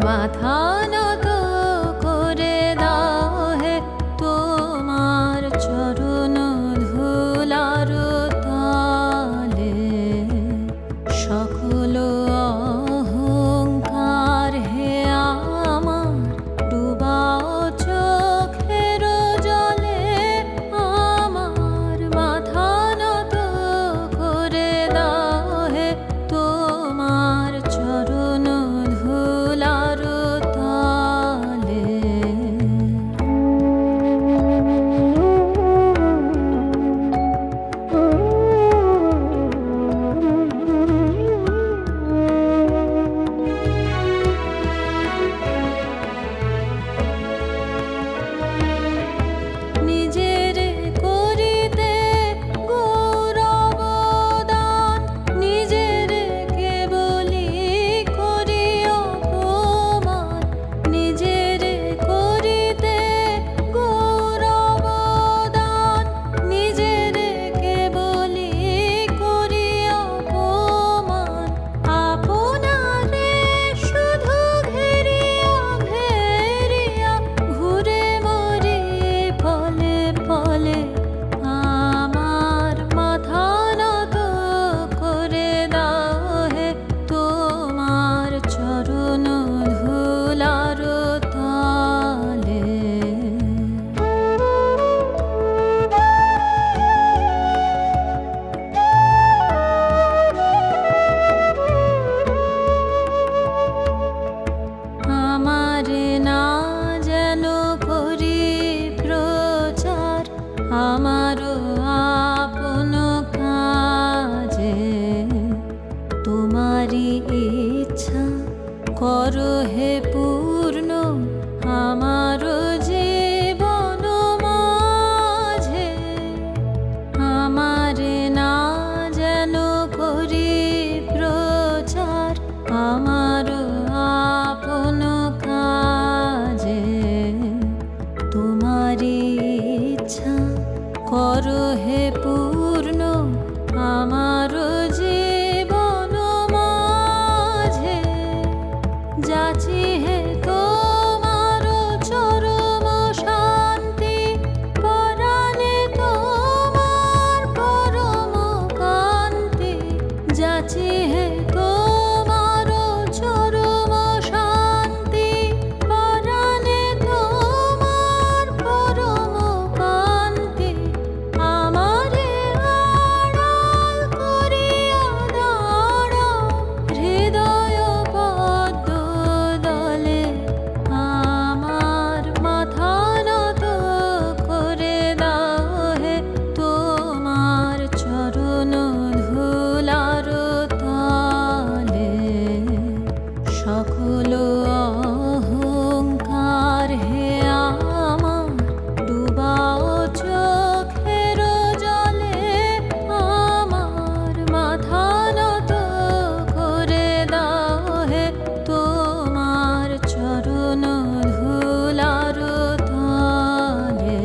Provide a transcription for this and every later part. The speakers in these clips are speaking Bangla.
মাথা নত করে দাও হে তোমার চরণ ধুলার তলে। সকল অহংকার হে আমার ডুবাও চোখের জলে। আমার মাথা নত করে দাও হে তোমার চরণ ধুলার তলে। নিজের করিতে গৌরব দান, নিজের কেবলি করি অপমান। নিজের করিতে গৌরব দান, নিজের কেবলি করি অপমান। আপনারে শুধু ঘেরিয়া ঘেরিয়া ঘুরে মরি পলে পলে। আমার মাথা নত করে দাও হে তোমার চরণ ধুলার তলে। আমারে না যেন করি প্রচার, আমারও আপন কাজে। তোমারই ইচ্ছা করো হে পূর্ণ আমার জীবন মাঝে। আমারে না যেন করি প্রচার, আমার আপন কাজে। তোমারই ইচ্ছা করো হে পূর্ণ আমার জীবন মাঝে। যাচি হে তোমার চরম শান্তি, পরাণে তোমার পরম কান্তি। যাচি হে তোমার চরম শান্তি, পরাণে তোমার পরম কান্তি। আমারে আড়াল করিয়া দাঁড়াও হৃদয় পদ্ম দলে। আমার মাথা নত করে দাও হে তোমার চরণ ধুলার তলে। সকল অহংকার হে আমার ডুবাও চোখের জলে। আমার মাথা নত করে দাও হে তোমার চরণ ধুলার তলে।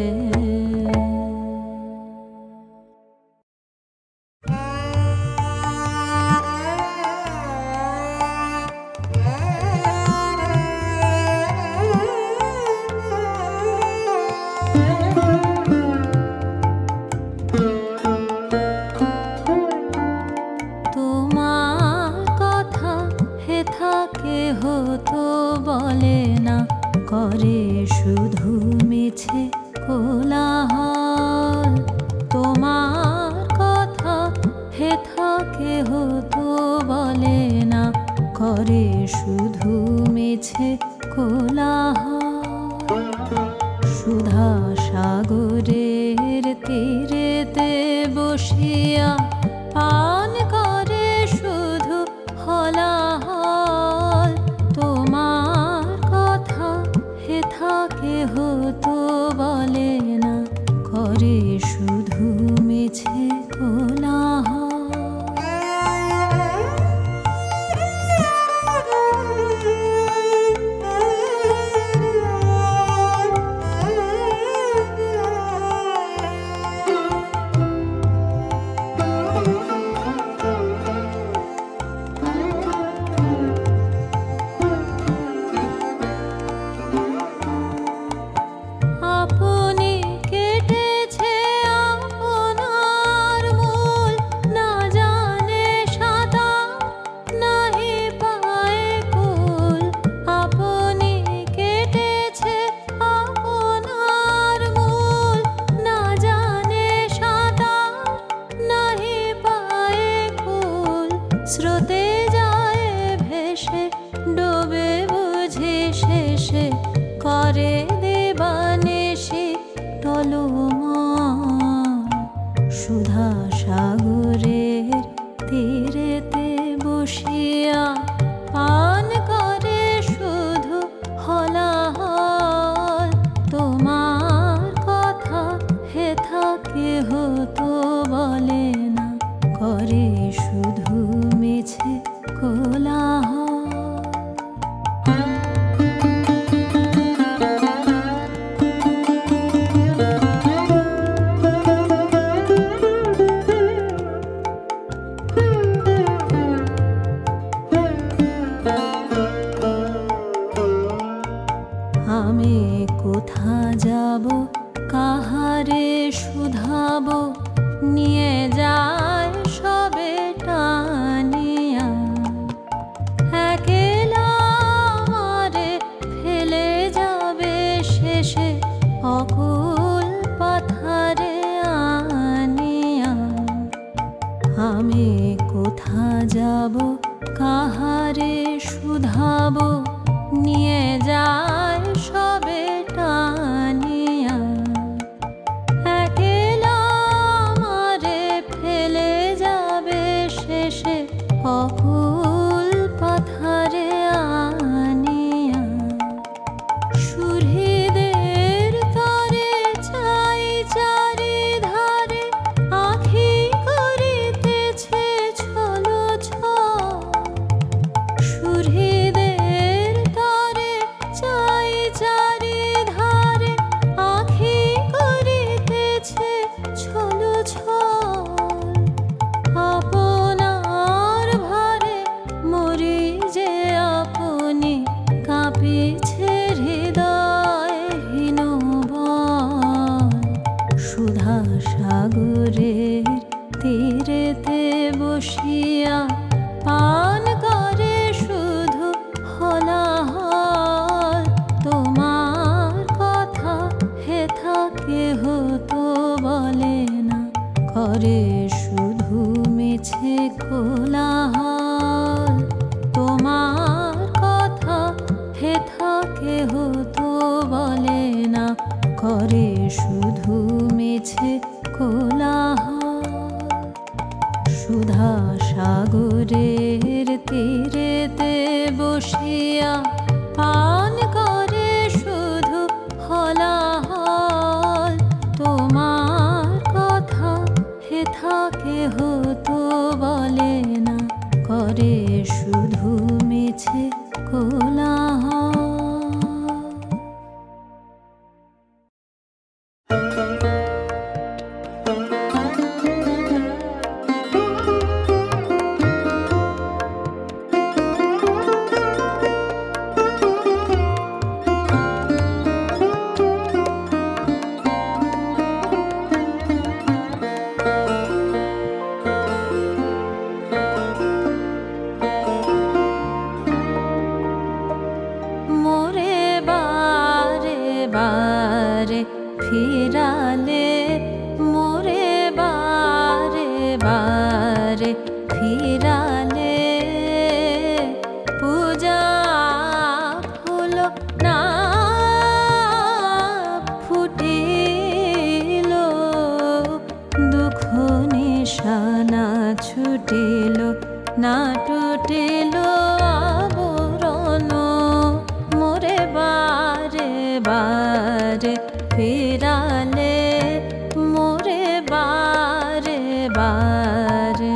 তোমার কথা হেথা কেহ তো বলে না, করে শুধু মিছে কোলাহল। তোমার কথা হেথা কেহ তো বলে না, করে শুধু মিছে কোলাহল। সুধা সাগরের তীরেতে বসিয়া পান করে শুধু হলাহল। তোমার কথা হেথা কেহ তো বলে না, করে শুধু মিছে কোলাহল। আমি কোথা যাব কাহারে শুধাব নিয়ে যায় সবে টানিয়া একেলা আমারে ফেলে যাবে শেষে অকুল পাথারে আনিয়া আমি কোথা যাব কাহারে শুধাব নিয়ে যায় সবে টানিয়া একেলা আমারে ফেলে যাবে শেষে অকুল পাথারে আনিয়া সুহৃদের তরে চাই চারিধারে আঁখি করিতেছে ছলো সুহৃদের তরে চাই চারিধারে আঁখি করিতেছে ছলো আপনার ভারে মরি যে আপনি কাঁপিছে হৃদয়হীন বল সুধা সাগরের তীরেতে বসিয়া পান করে শুধু হলাহল তোমার কথা হেথা কেহ তো বলে না করে শুধু মিছে কোলাহল তোমার কথা হেথা কেহ তো বলে না করে শুধু মিছে কোলাহল সুধা সাগরের তীরেতে বসিয়া পান করে শুধু হলাহল তোমার কথা হেথা কেহ তো বলে না করে শুধু মিছে কোলাহল ফিরালে মোরে বারে বারে ফিরালে পূজা ফুল না ফুটিল দুঃখ নিশানা ছুটিল না টুটিল আবরণ মোরে বারে বারে ফিরালে মোরে বারে বারে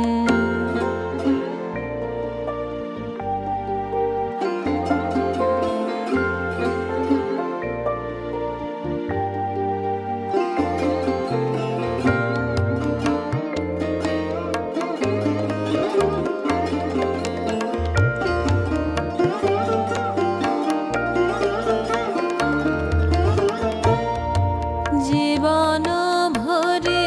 জীবন ভরি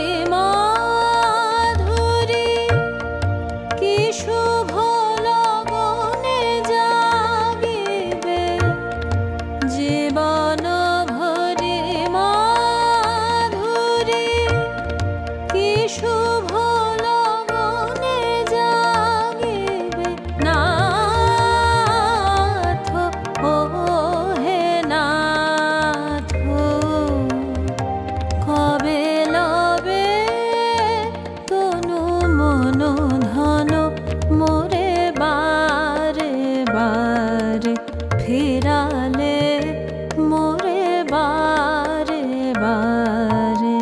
মাধুরী কি শুভ লগনে জাগিবে জীবন ভরি মাধুরী কি শুভ লগনে জাগিবে নাথ ও হে নাথ কবে লবে তনু মন ধন মোরে বারে বারে ফিরালে মোরে বারে বারে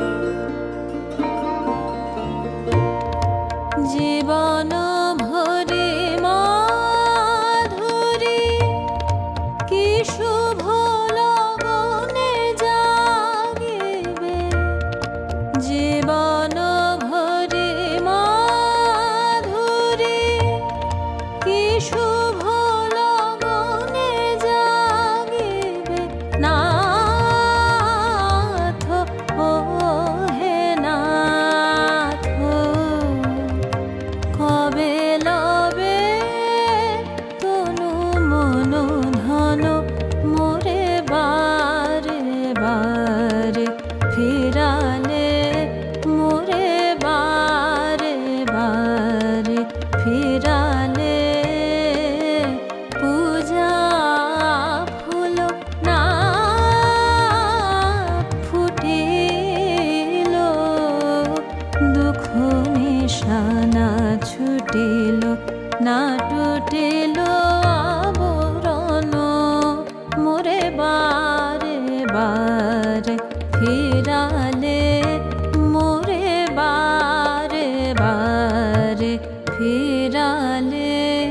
জীবন ভরি না ছুটিল না টুটিল আবরণ মোরে বারে বারে ফিরালে মোরে বারে বারে ফিরালে।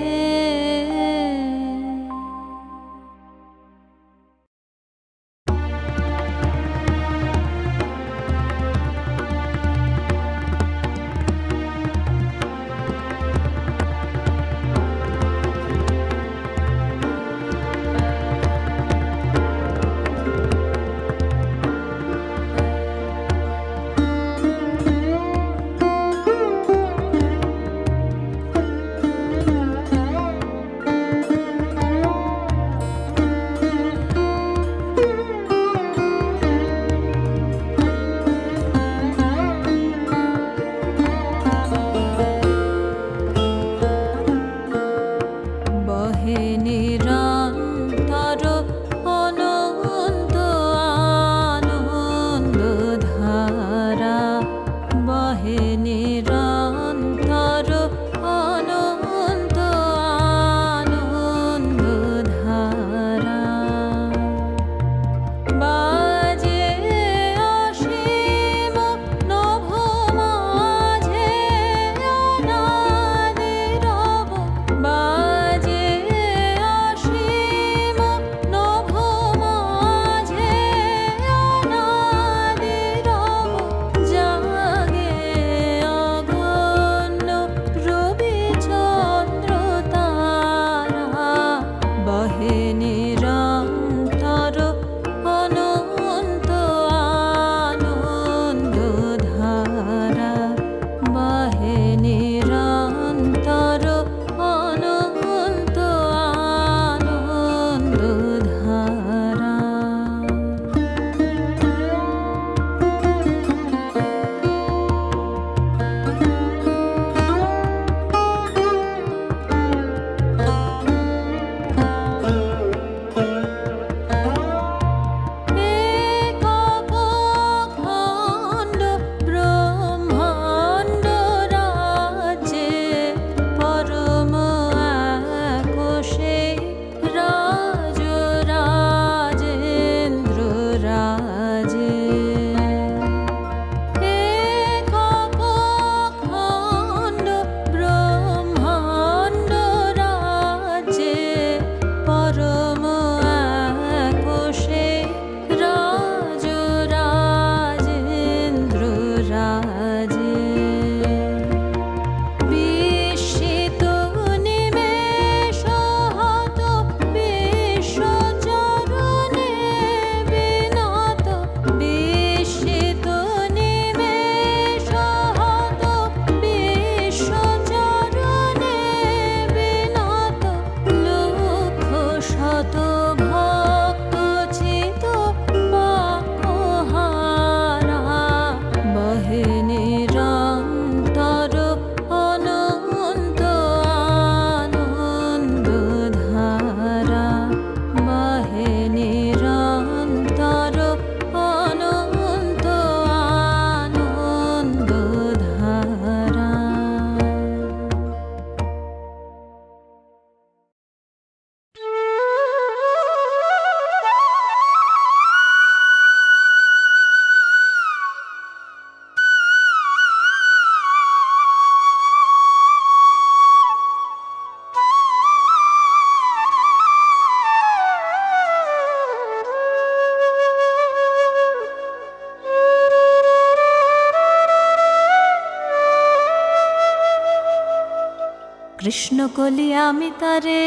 কৃষ্ণ কলি আমি তারে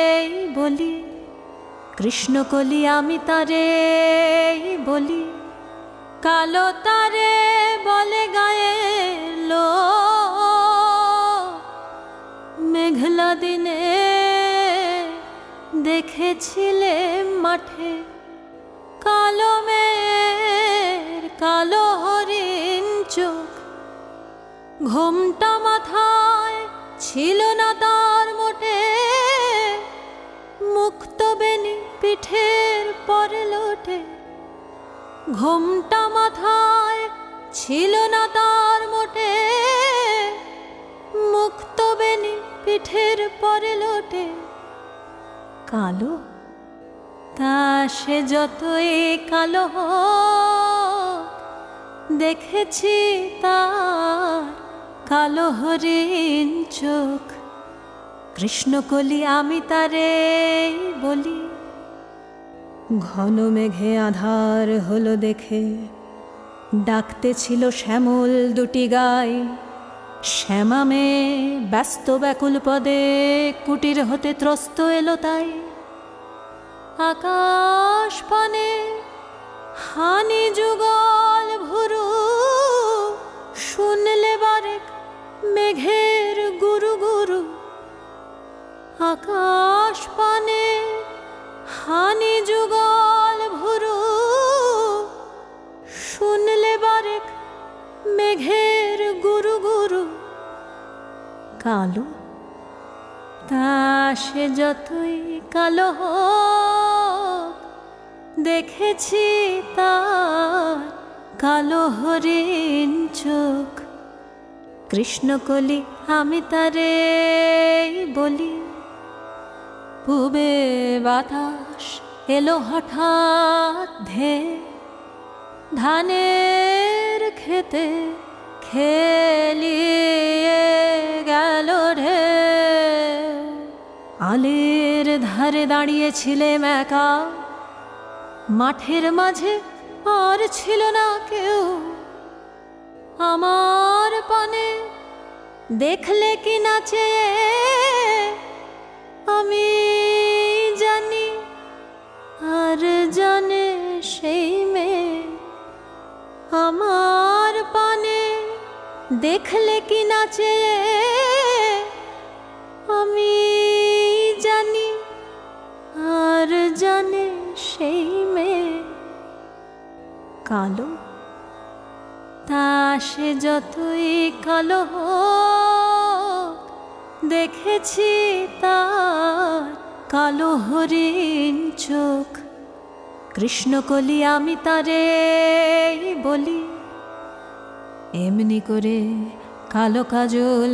বলি, কৃষ্ণ কলি আমি তারে বলি, কালো তারে বলে গায়ে লো, মেঘলা দিনে দেখেছিলে মাঠে কালো মেয়ের কালো হরিণ চোখ, ঘোমটা মাথায় ছিল না তার মোটে, মুক্ত বেনি পিঠের পরে লোটে, ঘোমটা মাথায় ছিল না তার মোটে, পিঠের পরে লোটে কালো, তা সে যতই কালো হোক দেখেছি তার কালো হরিণ চোখ। কৃষ্ণকলি আমি তারে বলি। ঘন মেঘে আধার হলো দেখে ডাকতে ছিল শ্যামল দুটি গাই। শ্যামা মেয়ে ব্যস্ত ব্যাকুল পদে কুটির হতে ত্রস্ত এলো তাই। আকাশ পানে হানি যুগল ভুরু, শুনলে বারেক মেঘের গুরু গুরু। আকাশ পানে হানি যুগল ভুরু, শুনলে বারেক মেঘের গুরু গুরু। কালো, তা সে যতই কালো হোক দেখেছি তার কালো হরিণ চোখ। কৃষ্ণকলি আমি তারে বলি। পূবে বাতাস এলো হঠাৎ ধে, ধানের খেতে খেলিয়ে গেল রে। আলের ধারে দাঁড়িয়েছিলেম একা, মাঠের মাঝে আর ছিল না কেউ। আমার পানে দেখলে কি নাচে আমি জানি, আর জানে সেই মেয়ে। আমার পানে দেখলে কি নাচে আমি জানি, আর জানে সেই মেয়ে। কালো, তা সে যতই কালো হোক দেখেছি তার কালো হরিণ চোখ। কৃষ্ণকলি আমি তারে বলি। এমনি করে কালো কাজল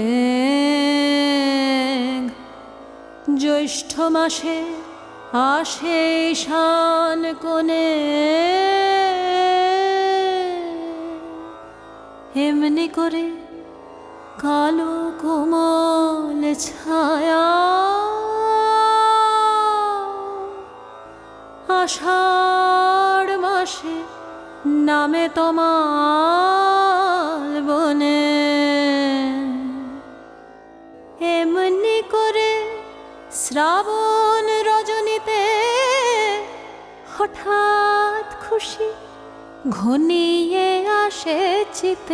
মেঘ জ্যৈষ্ঠ মাসে আসে ঈশান কোণে। এমনি করে কালো কোমল ছায়া আষাঢ় মাসে নামে তমাল বনে। এমনি করে শ্রাবণ রজনীতে হঠাৎ খুশি ঘনিয়ে আসে চিতে।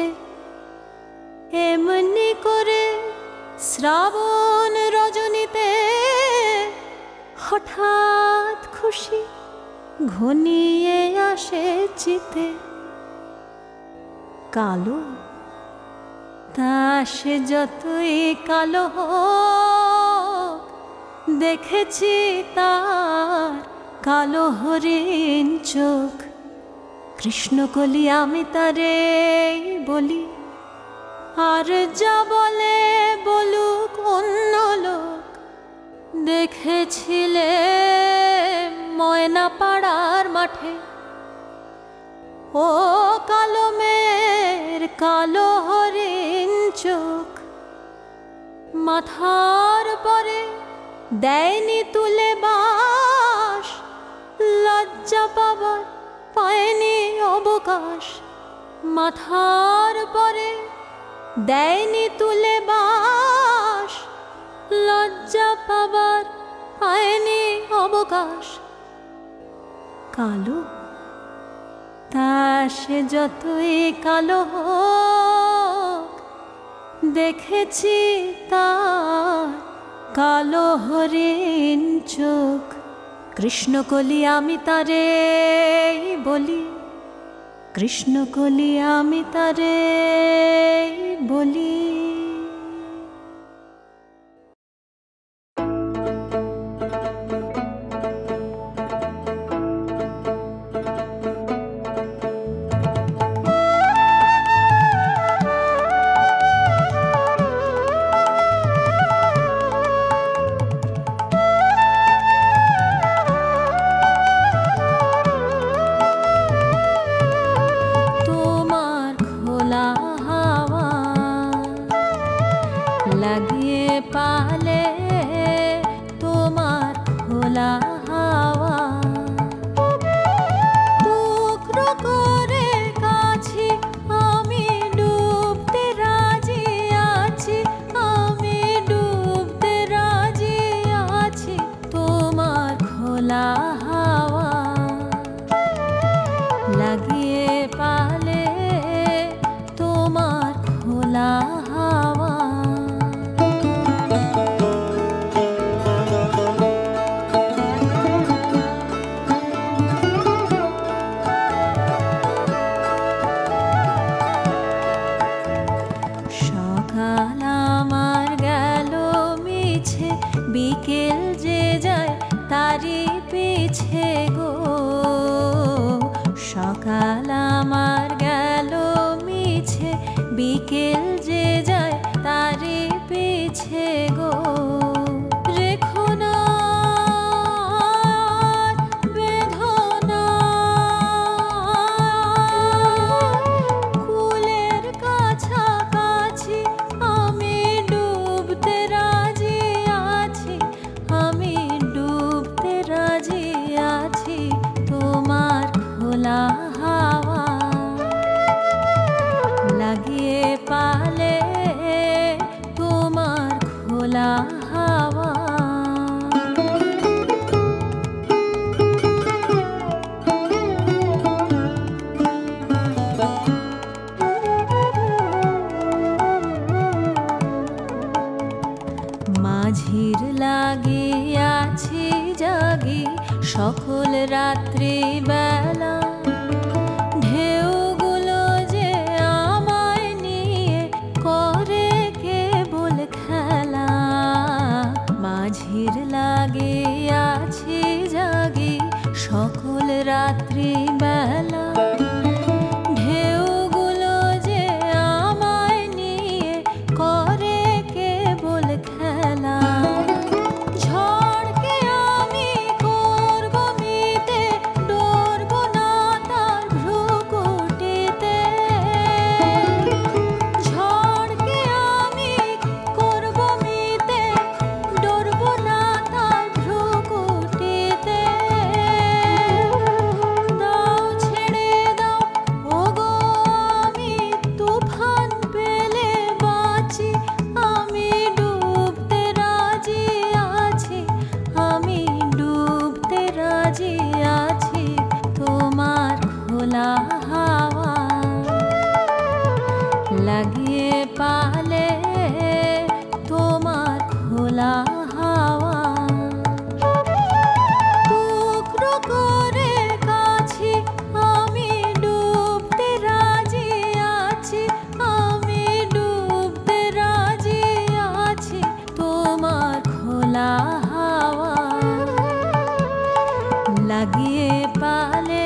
এমনি করে শ্রাবণ রজনীতে হঠাৎ খুশি ঘনিয়ে আসে চিতে। কালো, তা সে যতই কালো হোক দেখেছি তার কালো হরিণ চোখ। কৃষ্ণকলি আমি তারে বলি। আর যা বলে বলুক অন্য লোক, দেখেছিলে ময়না পাড়ার মাঠে ও কালো মেয়ের কালো হরিণ চোখ। মাথার পরে দেয়নি তুলে বাস, লজ্জা পাবার পায়নি অবকাশ। মাথার পরে দেয়নি তুলে বাস, লজ্জা পাবার পায়নি অবকাশ। কালো, তা সে যতই কালো হোক দেখেছি তার কালো হরিণ চোখ। কৃষ্ণকলি আমি তারে বলি। কৃষ্ণকলি আমি তারে বলি। লাগিয়ে পালে তোমার খোলা হাওয়া টুকরো করে কাছি আমি ডুবতে রাজি আছি আমি ডুবতে রাজি আছি তোমার খোলা হাওয়া লাগিয়ে পালে তোমার খোলা হাওয়া সকাল আমার গেল মিছে বিকেল যে যায় তারি পিছে গো সকাল আমার গেল মিছে বিকেল যে যায় তারি পিছে গো রেখো না বেদনা কুলের কাছাকাছি আমি ডুবতে রাজি আছি আমি ডুবতে রাজি আছি তোমার খোলা হাওয়া লাগিয়ে পালে তোমার খোলা হাওয়া মাঝির লাগিয়াছি জাগি সকল রাত্রি বেলা ঢেউগুলো যে আমায় নিয়ে করে কেবল খেলা মাঝির লাগিয়াছি জাগি সকল রাত্রি বেলা ঢেউগুলো যে আমায় নিয়ে করে কেবল খেলা ঝড়কে আমি করব মিতে ডরব না তার ভ্রুকুটিতে ঝড়কে আমি করব মিতে ডরব না তার ভ্রুকুটিতে দাও ছেড়ে দাও ওগো আমি তুফান পেলে বাঁচি আমি ডুবতে রাজি আছি আমি ডুবতে রাজি আছি তোমার খোলা হাওয়া লাগিয়ে পালে তোমার খোলা হাওয়া টুকরো করে কাছি আমি ডুবতে রাজি আছি আমি ডুবতে রাজি আছি তোমার খোলা হাওয়া লাগিয়ে পালে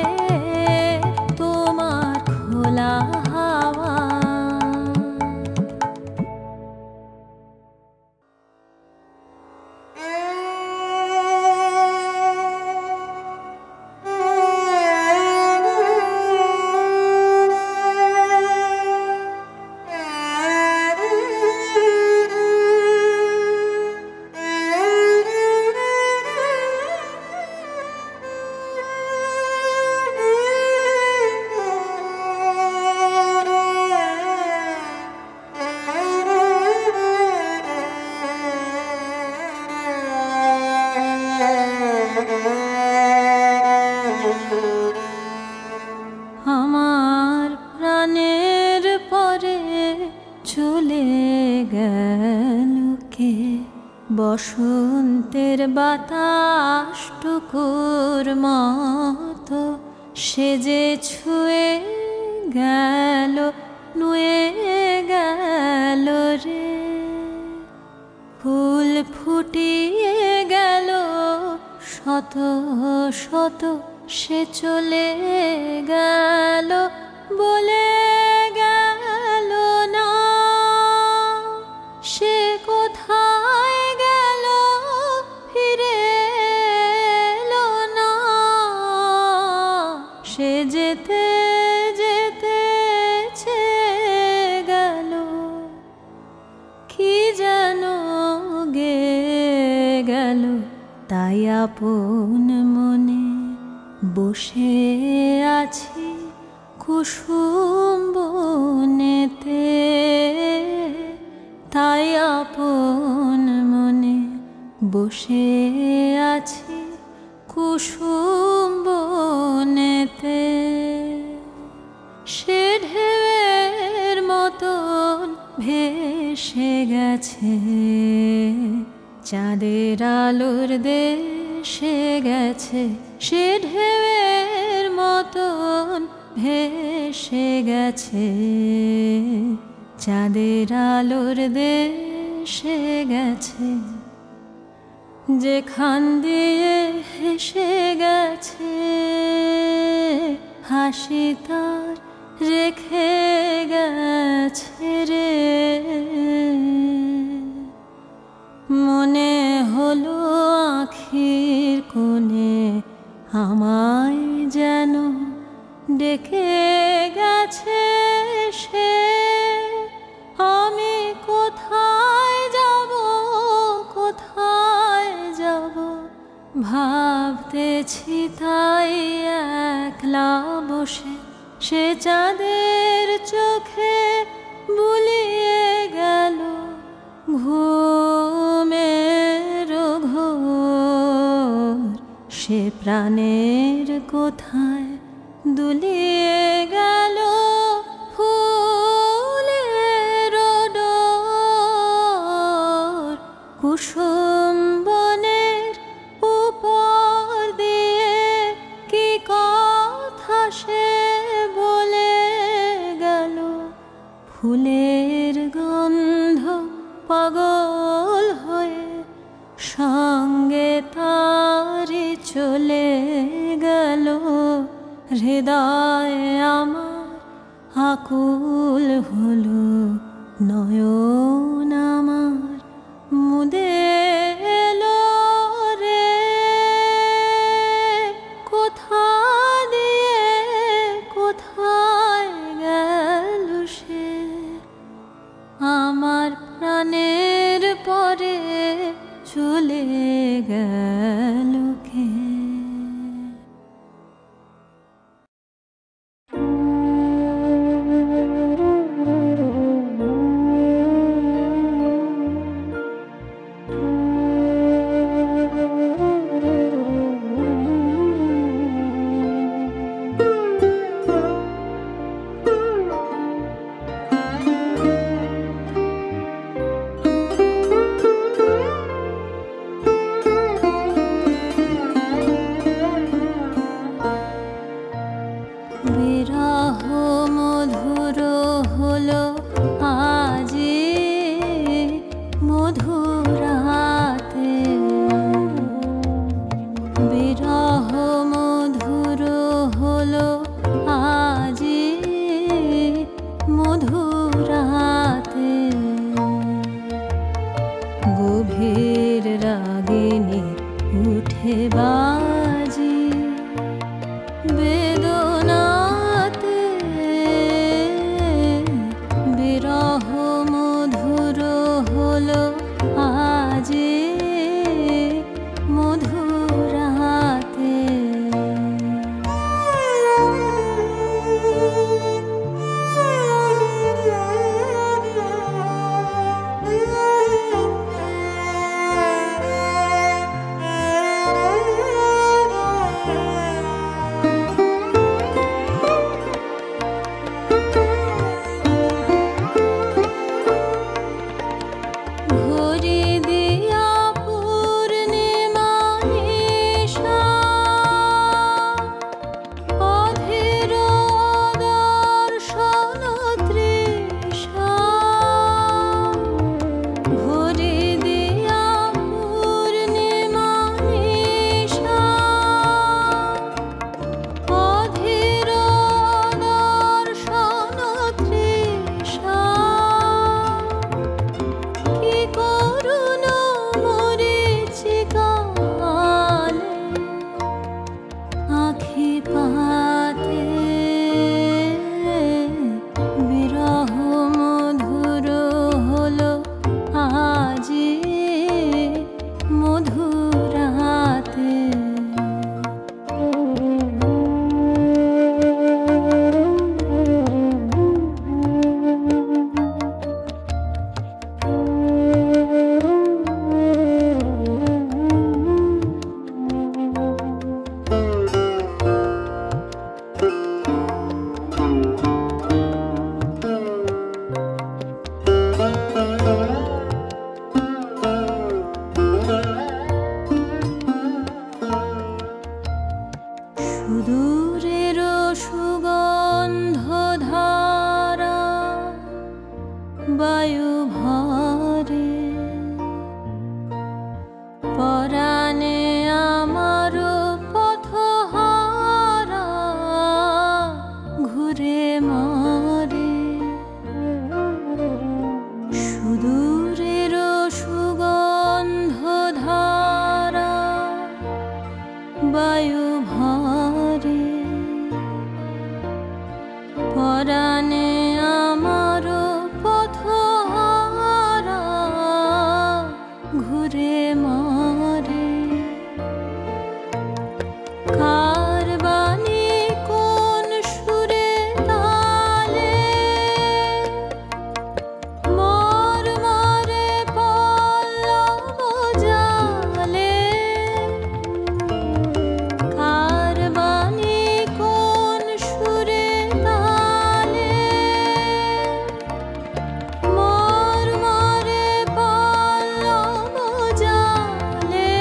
তোমার খোলা হাওয়া আমার প্রাণের পরে চলে গেল কে বসন্তের বাতাস টুকুর মতো সে যে ছুঁয়ে গেল নুয়ে গেল রে ফুল ফুটিয়ে গেল শত শত সে চলে গেল বলে গেল না সে কোথায় গেল ফিরে এলো না সে যেতে যেতে গেল কি যা গে গেল তাই আপন মনে বসে আছি কুসুম বনেতে, তাই আপন মনে বসে আছি কুসুম বনেতে। সে ঢেউয়ের মতন ভেসে গেছে চাঁদের আলোর দেশে গেছে, সে ঢেউয়ের মতন ভেসে গেছে চাঁদের আলোর দেশে গেছে। যেখান দিয়ে হেসে গেছে হাসি তার রেখে গেছে রে। মনে হলো আখির কোণে আমায় যেন ডেকে গেছে সে। আমি কোথায় যাব, কোথায় যাব ভাবতেছি তাই একলা বসে। সে চাঁদের চোখে বুলিয়ে গেল ঘুমের ঘোর, সে প্রাণের কোথায় দুলিয়ে গেল ফুলের ডোর। কুসুম বনের উপর দিয়ে কি কথা সে বলে গেল, ফুলের গন্ধ পাগল হয়ে সঙ্গে তারি চলে গেল। হৃদয় আমার আকুল হলো, নয়ন আমার মুদে এলো রে। কোথা দিয়ে কোথায় গেল সে, আমার প্রাণের পরে চলে গেল কে। বিরহ মধুর হলো আজি মধুরাতে, বিরহ মধুর হলো আজি মধুরাতে। গভীর রাগিনী উঠে বাজি বেদনাতে, বিরহ মধুর হলো আজি মধুরাতে। দূরের সুগন্ধ ধারা বায়ু ভরে পরাণে আমার পথহারা ঘুরে মরে কার বাণী কোন সুরে তালে মর মরে পল্লব জালে কার বাণী কোন সুরে তালে মর মরে পল্লব জালে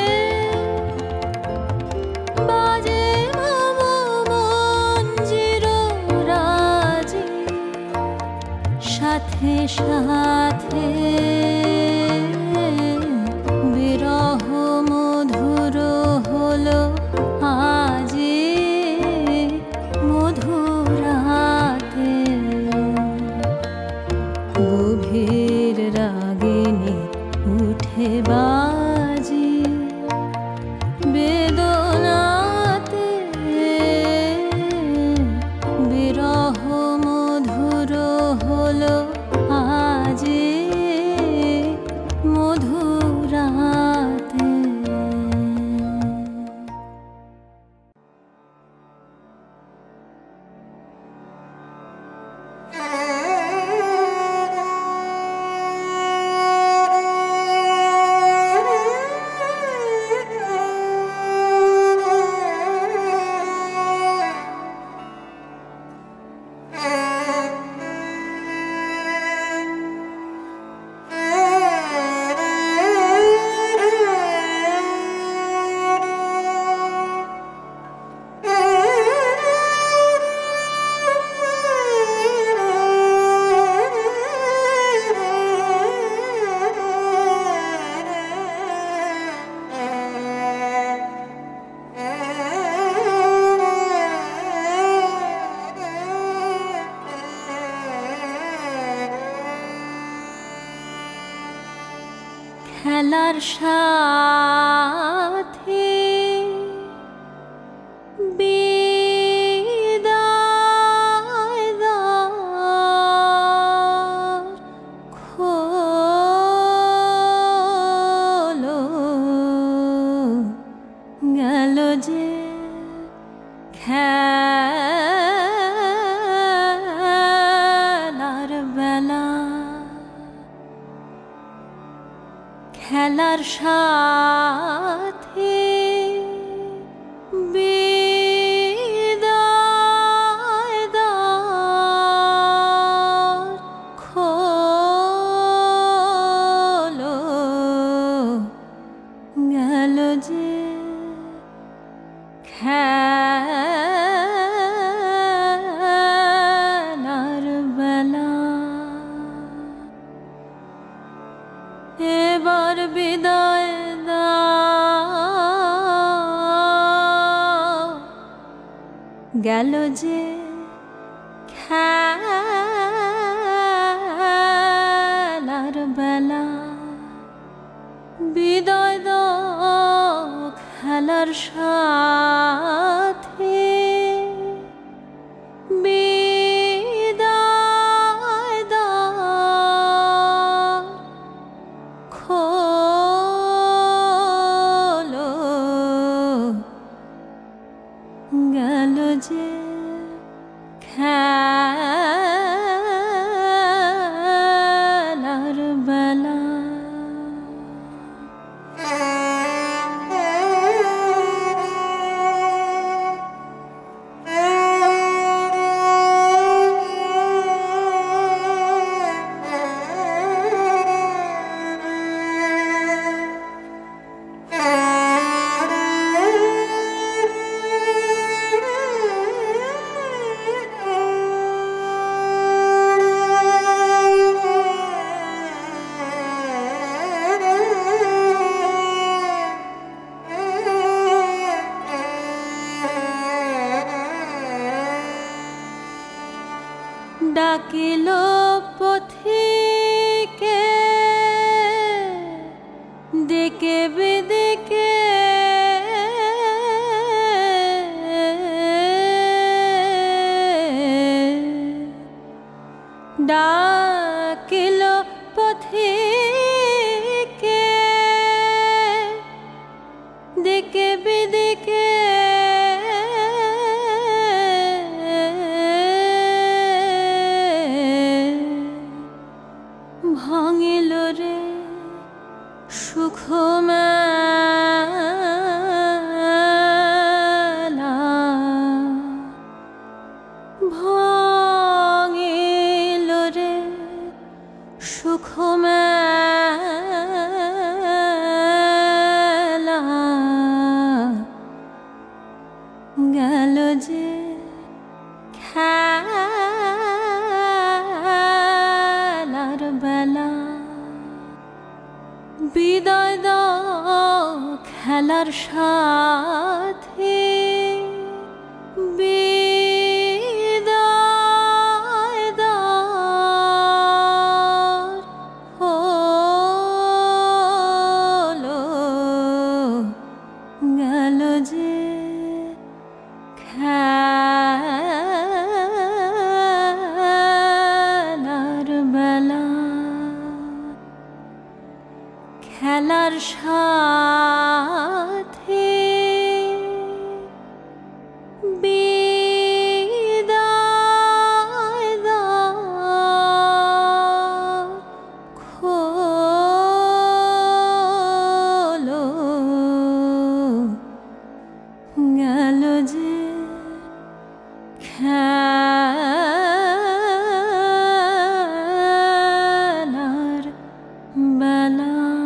বাজে মম মঞ্জির রাজি সাথে সাথে বিরহ মধুর হলো আজি মধুরাতে গভীর রাগিনী উঠে বাজি বেদনাতে বিরহ মধুর হলো আজি মধুরাতে খেলার সাথী বিদায় দ্বার খোলো গেল যে খেলার বেলা খেলার সাথী বিদায় দ্বার খোলো গেল যে খেলার বেলা এবার বিদায় দাও গেল যে খেলার বেলা বিদায় দাও খেলার সাথী বিদায় দাও খোলো গেল যে খেলার বেলা দিকে বিদিকে ডাকিল পথিকে দিকে বিদিকে ভাঙিল রে সুখ মেলা ভাঙিল রে সুখ মেলা গেল যে খেলার বেলা বিদায় দাও খেলার সাথী বিদায় দাও হলো গেল যে খেলার বেলা খেলার সাথে বিদায় দাও হলো গেল যে খেলার বেলা।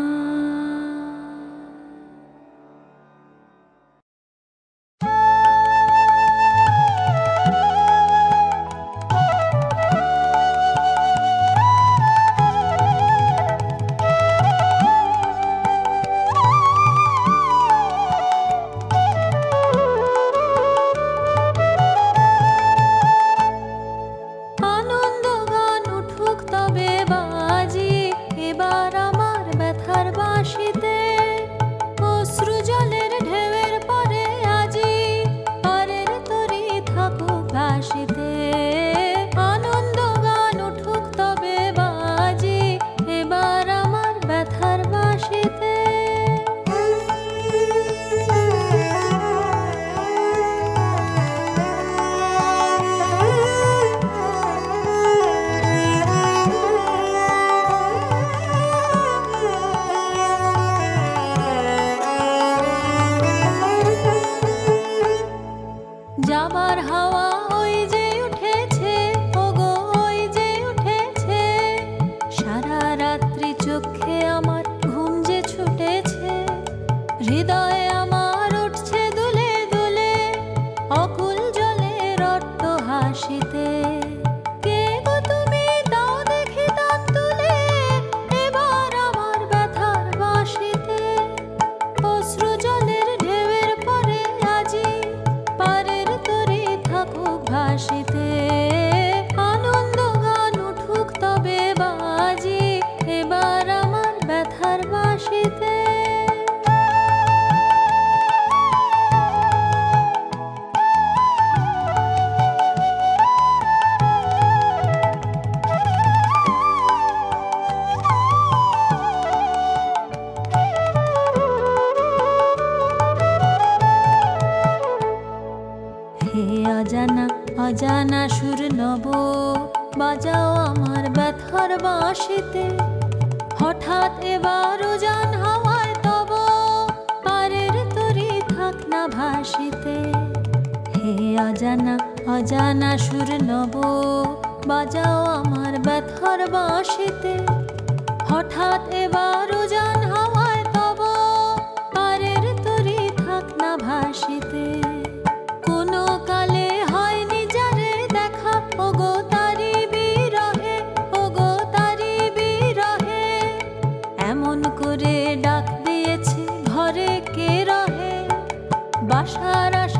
যাবার হাওয়া ওই যে উঠেছে, ওগো ওই যে উঠেছে, সারা রাত্রি চোখে আমার ঘুম যে ছুটেছে, হৃদয়ে আমার উঠছে দুলে দুলে অকুল জলে রক্ত হাসিতে। কে গো তুমি দাও দেখি তান তুলে এবার আমার ব্যথার বাঁশিতে, অশ্রু জলের ঢেউয়ের পরে আজি পারের তরে থাকুক ভাসিতে, আনন্দ গান উঠুক তবে বাজি এবার আমার ব্যথার বাঁশিতে। অজানা অজানা সুর নব বাজাও আমার ব্যথার বাঁশিতে, হঠাৎ এবার উজান হাওয়ায় তব পারের তরি থাক না ভাসিতে। হে অজানা অজানা সুর নব বাজাও আমার ব্যথার বাঁশিতে, হঠাৎ এবার উজান হাওয়ায় তব পারের তরি থাক না ভাসিতে। কোনো কালে হয়নি যারে দেখা ওগো তারি বিরহে, ওগো তারি বিরহে, এমন করে ডাক দিয়েছে ঘরে কে রহে, বাসার